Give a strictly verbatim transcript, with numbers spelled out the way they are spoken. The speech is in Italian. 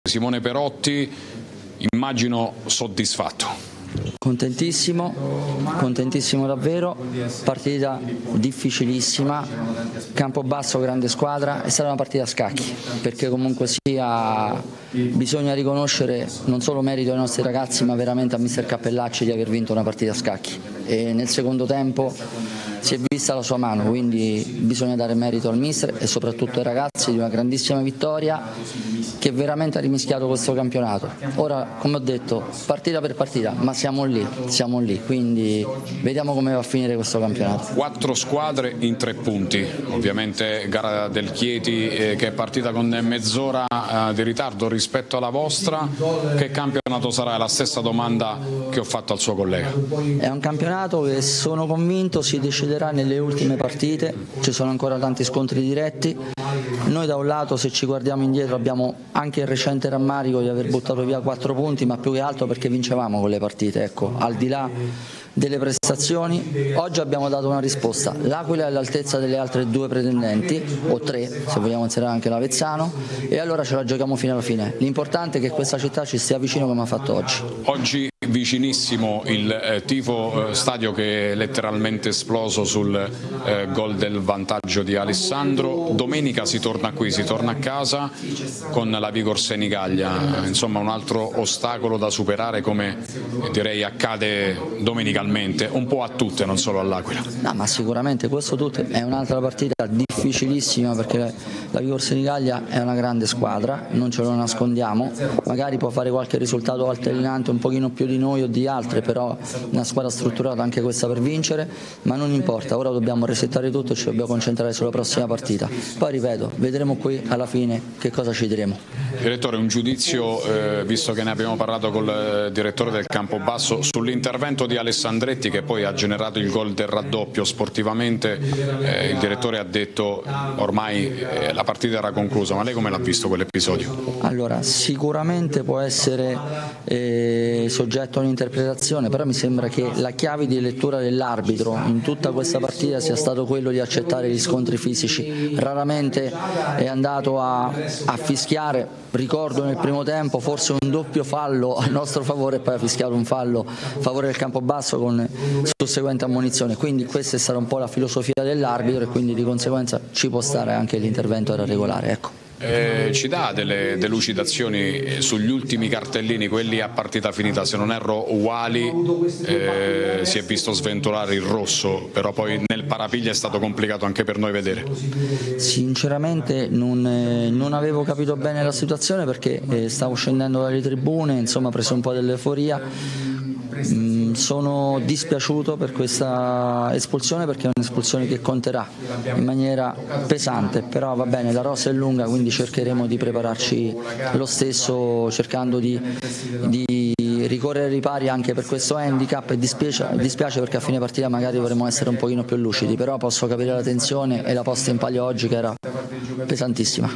Simone Perotti, immagino soddisfatto. Contentissimo, contentissimo davvero, partita difficilissima, Campobasso grande squadra, è stata una partita a scacchi, perché comunque sia bisogna riconoscere non solo merito ai nostri ragazzi ma veramente a mister Cappellacci di aver vinto una partita a scacchi e nel secondo tempo si è vista la sua mano, quindi bisogna dare merito al mister e soprattutto ai ragazzi di una grandissima vittoria che veramente ha rimischiato questo campionato. Ora, come ho detto, partita per partita, ma siamo lì, siamo lì, quindi vediamo come va a finire questo campionato. Quattro squadre in tre punti, ovviamente gara del Chieti eh, che è partita con mezz'ora eh, di ritardo rispetto alla vostra. Che campionato sarà? È la stessa domanda che ho fatto al suo collega. È un campionato che sono convinto si deciderà nelle ultime partite, ci sono ancora tanti scontri diretti. Noi da un lato, se ci guardiamo indietro, abbiamo anche il recente rammarico di aver buttato via quattro punti, ma più che altro perché vincevamo con le partite, ecco, al di là delle prestazioni. Oggi abbiamo dato una risposta, l'Aquila è all'altezza delle altre due pretendenti, o tre se vogliamo inserire anche l'Avezzano, e allora ce la giochiamo fino alla fine. L'importante è che questa città ci stia vicino come ha fatto oggi. Oggi vicinissimo il eh, tifo eh, stadio che è letteralmente esploso sul eh, gol del vantaggio di Alessandro. Domenica si torna qui, si torna a casa con la Vigor Senigallia, insomma un altro ostacolo da superare, come direi accade domenicalmente, un po' a tutte, non solo all'Aquila. No, ma sicuramente questo tutto è un'altra partita difficilissima, perché la Vigor Senigallia è una grande squadra, non ce lo nascondiamo, magari può fare qualche risultato altalenante un pochino più di noi o di altre, però una squadra strutturata anche questa per vincere, ma non importa, ora dobbiamo resettare tutto e ci dobbiamo concentrare sulla prossima partita. Poi ripeto, vedremo qui alla fine che cosa ci diremo. Direttore, un giudizio, eh, visto che ne abbiamo parlato col eh, direttore del Campobasso, sull'intervento di Alessandretti che poi ha generato il gol del raddoppio. Sportivamente eh, il direttore ha detto ormai eh, la partita era conclusa, ma lei come l'ha visto quell'episodio? Allora, sicuramente può essere eh, soggetto a un'interpretazione, però mi sembra che la chiave di lettura dell'arbitro in tutta questa partita sia stato quello di accettare gli scontri fisici. Raramente è andato a, a fischiare, ricordo nel primo tempo forse un doppio fallo a nostro favore e poi ha fischiato un fallo a favore del Campobasso con susseguente ammonizione, quindi questa è stata un po' la filosofia dell'arbitro e quindi di conseguenza ci può stare anche l'intervento era regolare, ecco. Eh, ci dà delle delucidazioni sugli ultimi cartellini, quelli a partita finita, se non erro uguali, eh, si è visto sventolare il rosso, però poi nel parapiglia è stato complicato anche per noi vedere. Sinceramente non, eh, non avevo capito bene la situazione perché eh, stavo scendendo dalle tribune, insomma ho preso un po' dell'euforia. Mm, sono dispiaciuto per questa espulsione perché è un'espulsione che conterà in maniera pesante, però va bene, la rosa è lunga, quindi cercheremo di prepararci lo stesso cercando di, di ricorrere ai ripari anche per questo handicap e dispiace, dispiace perché a fine partita magari dovremmo essere un pochino più lucidi, però posso capire la tensione e la posta in palio oggi che era pesantissima.